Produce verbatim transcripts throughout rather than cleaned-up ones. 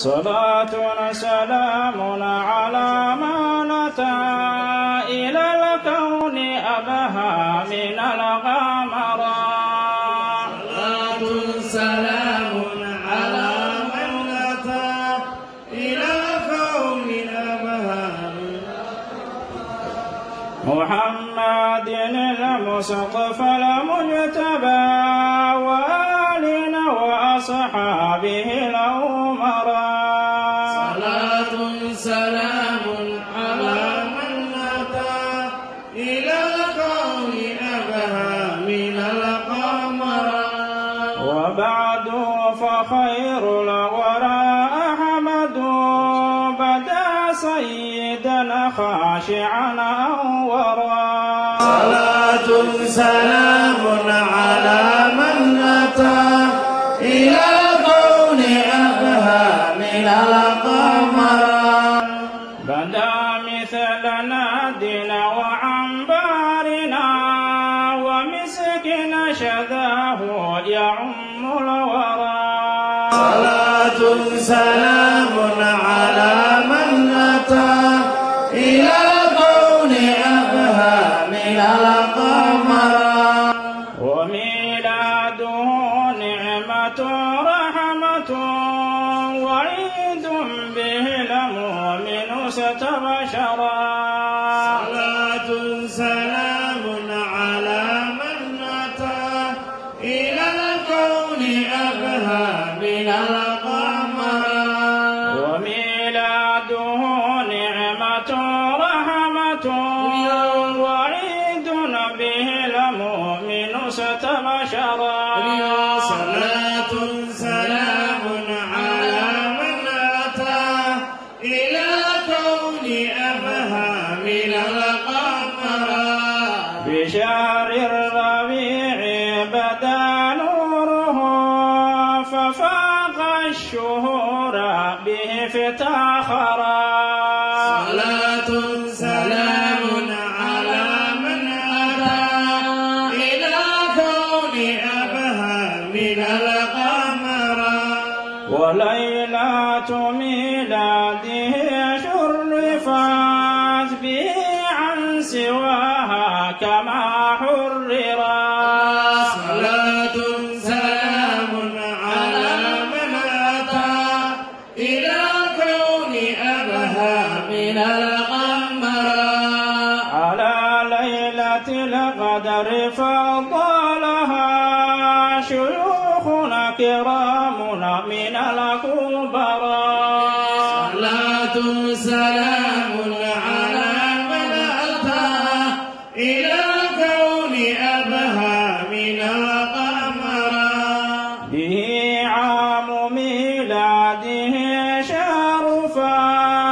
صلاة سلام على من أتى إلى الكون أبهى من الغمرات. صلاة سلام على من أتى إلى الكون أبهى من الغمرات. محمد المصطفى المجتبى وآلنا وأصحابه الأمراء. صلاة سلام على من أتى إلى الكون أبهى من القمرات. وبعد فخير الورى أحمد بدا سيدا خاشعا أنورا. صلاة سلام على من أتى إلى الكون أبهى من القمرات. بدا مثل نادنا وعنبارنا ومسكنا شذاه يعم الورى. صلاة سلام على من أتى إلى الكون أبهى من القمرات. وميلاده نعمة رحمة وعيد به المؤمن ستبشرا. صلاة سلام على من أتى إلى الكون أبهى من القمرات. وميلاده نعمة رحمة وعيد به المؤمن ستبشرا. صلاة سلام على من أتى إلى الكون أبهى من القمرات. بشهر الربيع بدا نوره ففاق الشهور به افتخرا. صلاة سلام على من أتى إلى الكون أبهى من القمرات. وليلة ميلاده شرفت به عن سواها كما حررا. صلاة سلام على من أتى إلى الكون أبهى من القمرات. على ليلة القدر فضلها شيوخنا كرامنا من الكبراء. صلاة سلام على من أتى إلى الكون أبهى من القمرات. به عام ميلاده شرفا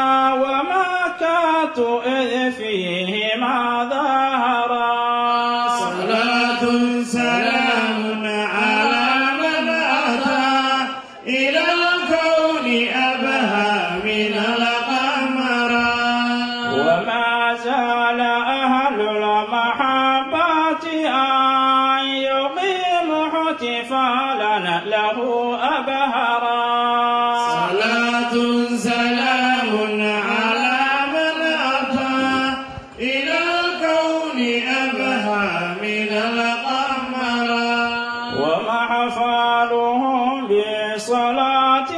ومكة إذ فيه ما ظهرا. صلاة سلام على من أتى إلى الكون أبهى من القمرات. وما زال أهل المحبة أن يقيموا احتفالا له أبهرا. صلاة سلام على من أتى إلى الكون أبهى من القمرات. ومحفلهم بالصلاة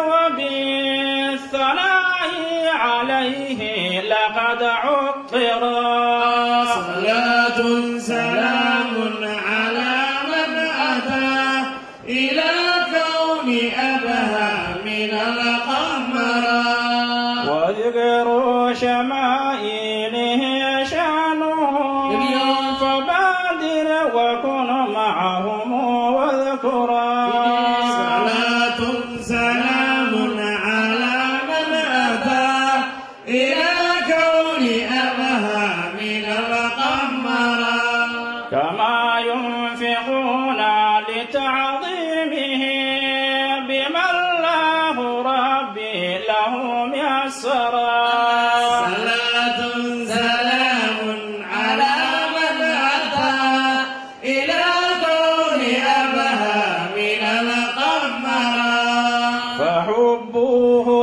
وبالثناء عليه لقد عطرا. صلاة سلام على من أتى إلى الكون أبهى من القمرات. وذكر شمائله شأنهم فبادر وكن معهم واذكرا. صلاة سلام على من أتى إلى الكون أبهى من القمرات. كما ينفقون لتعظيمه بما الله ربي لهم يسرا. صلاة سلام على من أتى إلى الكون أبهى من القمرات. فحبوه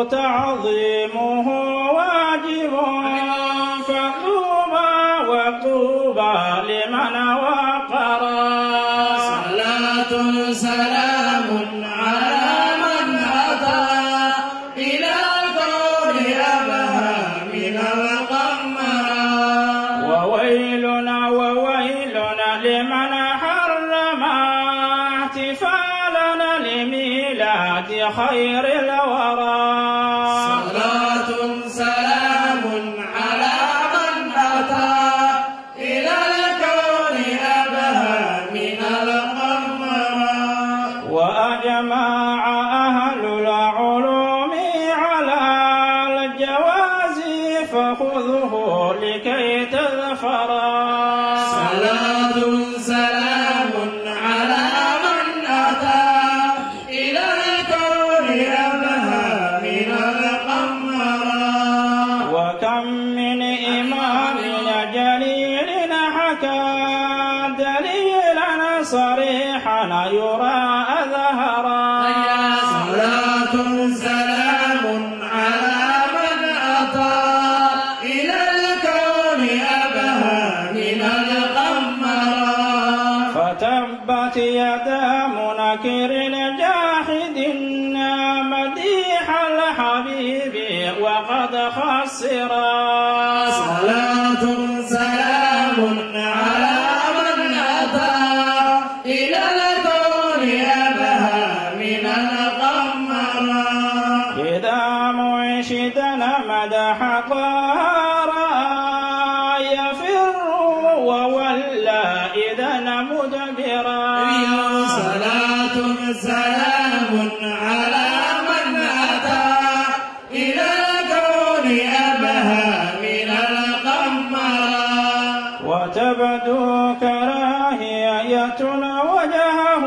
مديح الحبيب وقد خسرا. صلاة سلام على من أتى إلى الكون أبهى من القمر. إذا منشدنا مدح طارا يفر وولى إذا مدبرا. صلاة سلام على من أتى إلى الكون أبهى من القمر. وتبدو كراهية وجهه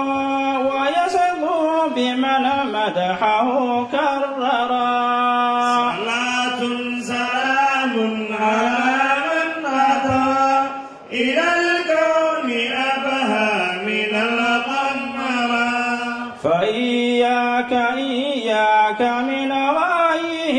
ويسلو بمن مدحه كررا. صلاة سلام على من أتى إلى الكون أبهى من القمر. فإياك إياك من رأيه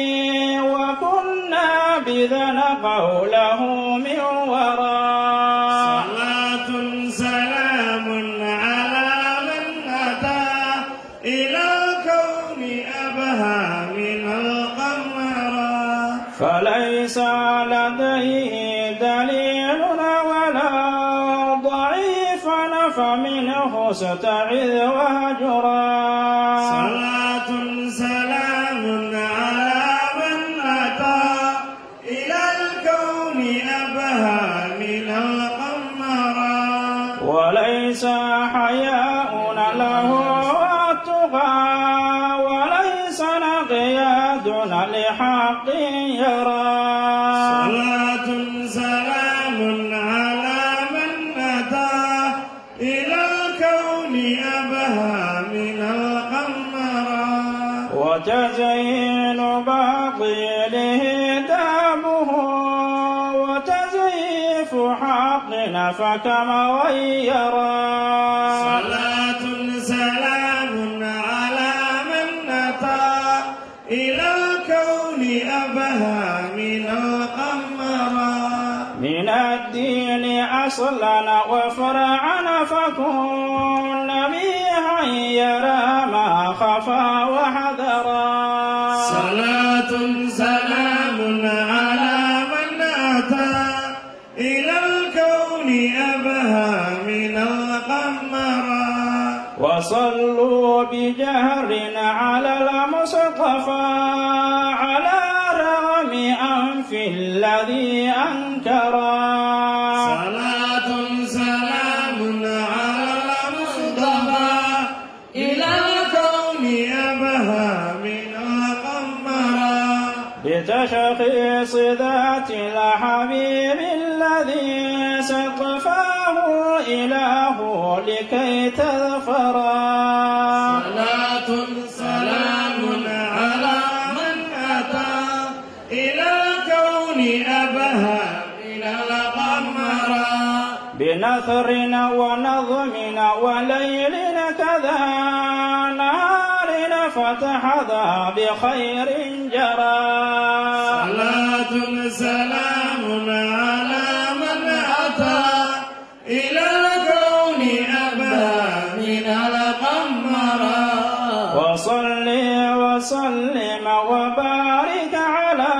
وكنا بذن قوله من وراء. صلاة سلام على من أتى إلى الكون أبهى من القمر. فليس لديه دليل ولا ضعيفا فمنه استعذ وهجرا. صلاة سلام على من أتى إلى الكون أبهى من القمر. وليس حياء له التقى وليس انقياد لحق يرى. صلاة سلام على من أتى إلى الكون أبهى من القمر. وتزيين باطله دامه وتزييف حق فكما غيرا. صلاة سلام على من أتى إلى الكون أبهى من القمر. من الدين أصلا وفرعا فكن نبيها يرى ما خفى وحذرا. صلاة سلام على من أتى إلى الكون أبهى من القمر. وصلوا بجهر على المصطفى على رغم أنف الذي أنكرا. صلاة سلام على المصطفى إلى الكون أبهى من القمر. بتشخيص ذات الحبيب الذي استطفاه إله لكي تظفرا. صلاة سلام على من أتى إلى الكون أبهى من القمر. بنثر ونظم وليل كذا نهار فتحظى بخير جرى. صلاة سلام على من أتى إلى الكون أبهى من القمر. وصل وسلم وبارك على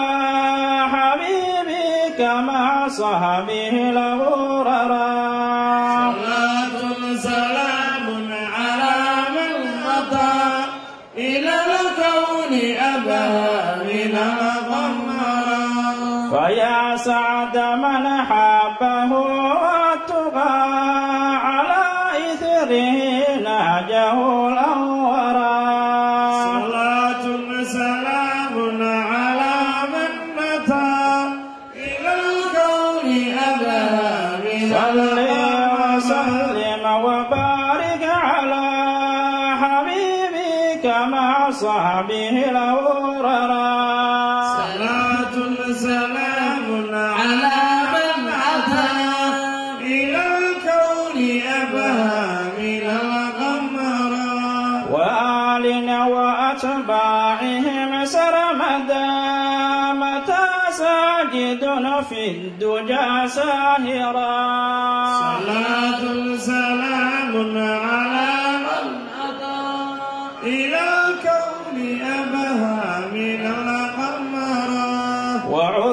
حبيبك مع صحبه الغررا. صلاة سلام على من أتى إلى الكون أبهى من القمر. فيا سعد من حبه والتقى على إثره نهجه الأنورا. صلاة سلام على من أتى إلى الكون أبهى من صل القمر. وسلم وبارك على حبيبك مع صحبه الغررا. صلاة سلام على من أتى إلى الكون أبهى من القمر. وآل وأتباعهم سرمدا متى ساجد في الدجى ساهرا. صلاة سلام على من أتى إلى الكون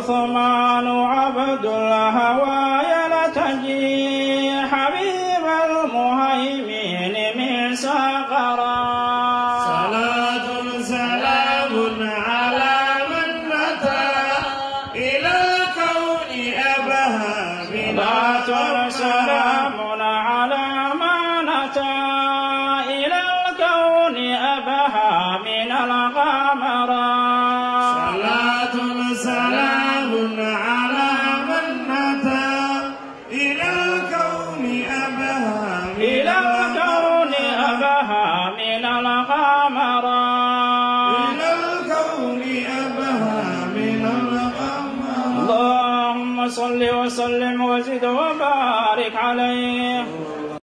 عثمان عبد الهوى يلتجي حبيب المهيمن من سقرا صلاة سلام على من أتى إلى الكون أبهى من صلاة سلام على من أتى إلى الكون أبهى من القمرا صلاة سلام على من أتى إلى الكون أبهى إلى الكون أبهى من القمرا إلى الكون أبهى من القمر. اللهم صل وسلم وزد وبارك عليه